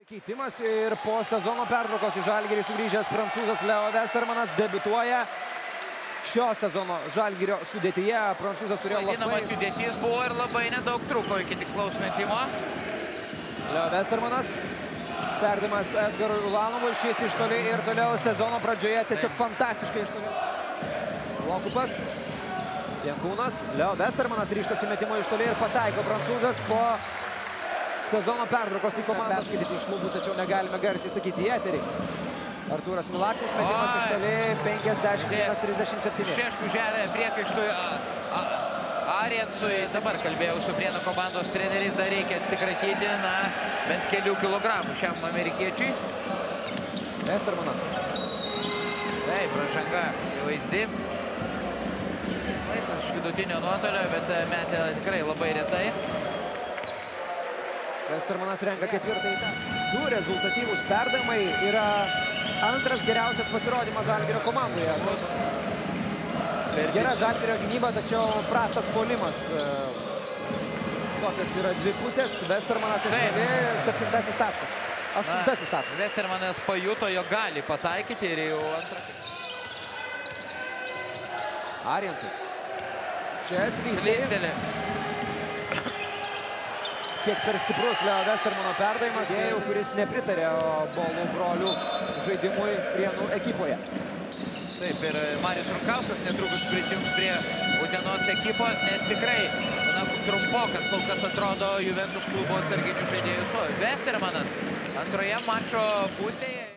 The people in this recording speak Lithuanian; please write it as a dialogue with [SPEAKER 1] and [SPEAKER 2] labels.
[SPEAKER 1] Keitimas ir po sezono pertraukos į Žalgirį sugrįžęs prancūzas Leo Westermannas debiutuoja šio sezono Žalgirio sudėtyje. Prancūzas turėjo
[SPEAKER 2] Vadinamas judesys buvo ir labai nedaug truko iki tikslaus metimo.
[SPEAKER 1] Leo Westermannas, perdavimas Edgarui Ulanovui, šis iš toli ir toliau sezono pradžioje tiesiog fantastiškai iš toli. Lokupas, Kaunas, Leo Westermannas ryžtasi metimo iš toli ir pataiko prancūzas po sezono pertraukos į komandą. Perskaityti iš lūpų, tačiau negalime garsiai sakyti į eterį. Artūras Milaknis, metimas iš toli, 51-37.
[SPEAKER 2] Šeškų žemė priekaištui Ariensui. Dabar kalbėjau su Prienų komandos treneriais, dar reikia atsikratyti, bent kelių kilogramų šiam amerikiečiui.
[SPEAKER 1] Westermannas.
[SPEAKER 2] Taip, pražanga vaizdi. Vaizdas iš vidutinio nuotolio, bet metė tikrai labai retai.
[SPEAKER 1] Westermannas renka ketvirtąjį. Du rezultatyvūs perdavimai, yra antras geriausias pasirodymas Žalgirio komandoje. Gera Žalgirio gynyba, tačiau prastas puolimas. Tokios yra dvi pusės. Westermannas septintasis taškas. Aštuntasis taškas.
[SPEAKER 2] Westermannas pajuto, jog gali pataikyti ir jau antrą.
[SPEAKER 1] Ariensas. Čia slystelė. Kiek per stiprus Leo Westermanno perdavimas, kuris nepritarė Bolų brolių žaidimui Prienų ekipoje.
[SPEAKER 2] Taip, ir Marius Runkauskas netrukus prisijungs prie Utenos ekipos, nes tikrai trumpokas kol kas atrodo Juventus klubo atsarginių žaidėjų. Westermannas antroje mačo pusėje.